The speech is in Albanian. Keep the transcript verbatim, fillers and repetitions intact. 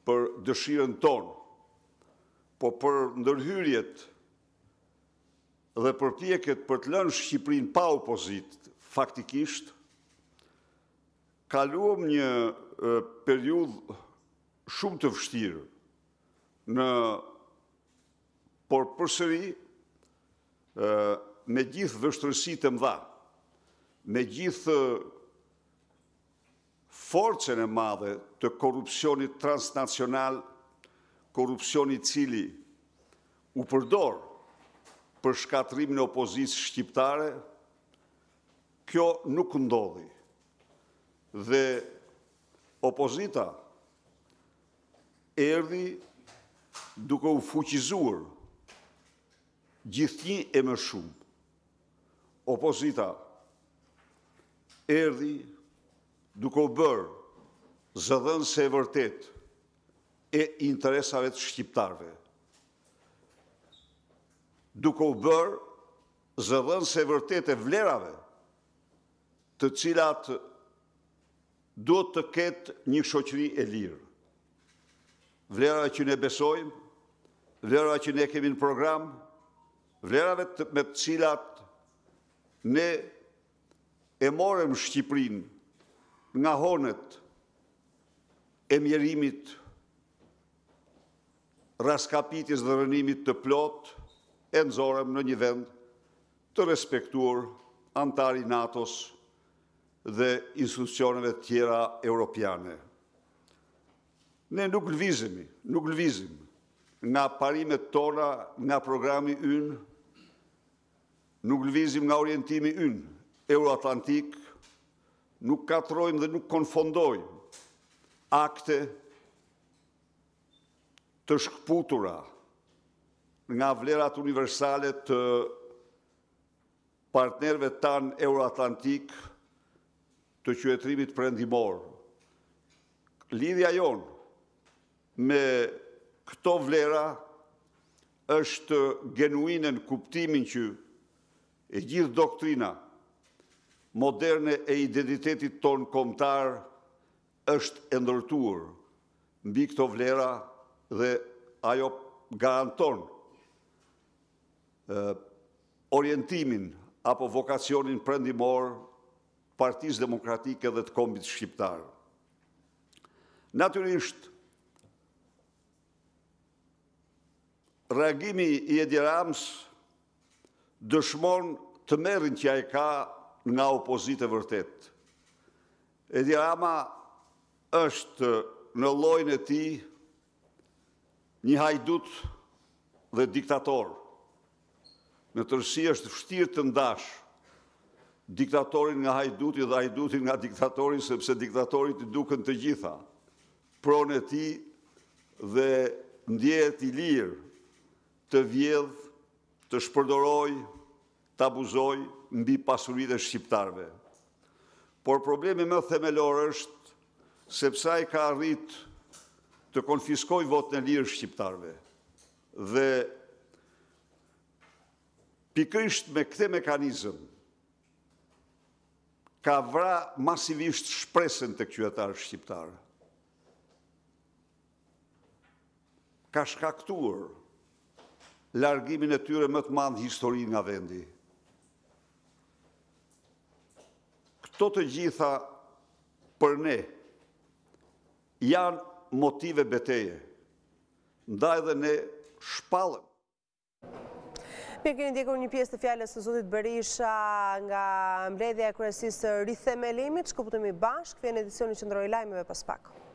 për dëshirën tonë, po për ndërhyrjet dhe përpjekjet për të lënë Shqipërinë pa opozitë, faktikisht, kaluam një periudhë shumë të vështirë, në, por përsëri, me gjithë vështërësitë e mëdha, me gjithë forcën e madhe të korrupsionit transnacional, korrupsioni i cili u përdor për shkatrimin e opozicës shqiptare, kjo nuk ndodhi. Dhe opozita erdhi duke u fuqizuar gjithnjë e më shumë. Opozita erdhi duke u bërë zëdhënëse e vërtet e interesave të shqiptarve. Duke u bërë zëdhënëse e vërtet e vlerave të cilat duhet të ketë një shoqëri e lirë. Vlerave që ne besojmë, vlerave që ne kemi në program, vlerave me të cilat ne e morëm Shqipërinë nga honet e mjerimit, raskapitjes dhe rënimit të plot, e nëzorëm në një vend të respektuar antari NATO-s dhe institucioneve tjera europiane. Ne nuk lëvizemi, nuk lëvizim nga parimet tona, nga programi ynë, nuk lëvizim nga orientimi ynë, Euroatlantik, nuk katrojmë dhe nuk konfondojmë akte të shkëputura nga vlerat universale të partnerve tanë Euroatlantik të qytetërimit perëndimor. Lidhja jonë me këto vlera është genuine në kuptimin që e gjithë doktrina moderne e identitetit tonë kombëtar është e ndërtuar mbi këto vlera dhe ajo garanton orientimin apo vokacionin perëndimor Partisë Demokratike dhe të Kombit Shqiptar. Natyrisht, reagimi i Edi Ramës dëshmon të merrin që ai ka nga opozitë e vërtet. Edi Rama është në llojin e tij një hajdut dhe diktator. Në tërësi është vështirë të ndash diktatorin nga hajduti dhe hajdutin nga diktatorin, sepse diktatorit i duken të gjitha. Pronë e tij dhe ndjehet i lirë të vjedh, të shpërdoroj, të abuzoj mbi pasuritë e shqiptarve. Por problemi më themelor është sepse ai ka arrit të konfiskojë votën e lirë shqiptarve. Dhe pikërisht me këtë mekanizëm ka vra masivisht shpresën të qytetarë shqiptarë. Ka shkaktuar largimin e tyre më të madh histori nga vendi. Këto të gjitha për ne janë motive beteje, ndaj dhe ne shpallëm. Mirë, keni ndjekur një pjesë të fjalës së zotit Berisha nga mbledhja e kryesisë së rithemelimit. Shkëputemi bashkë, vjen edicioni qendror i lajmeve pas pak.